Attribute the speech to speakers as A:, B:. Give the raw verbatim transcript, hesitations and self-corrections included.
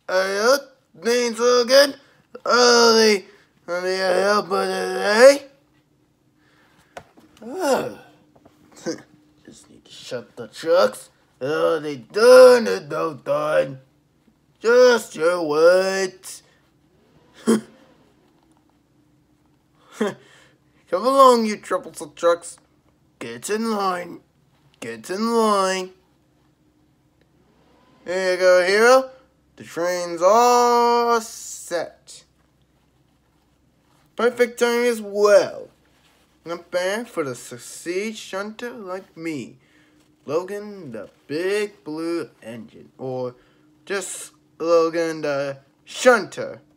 A: Uh, name's Logan. Early on the help of today. Oh. Just need to shut the trucks. Oh, they done it, no done. Just your words. Come along, you troublesome trucks. Get in line. Get in line. Here you go, hero. The train's all set. Perfect time as well. Not bad for the succeed shunter like me. Logan the Big Blue Engine. Or just Logan the Shunter.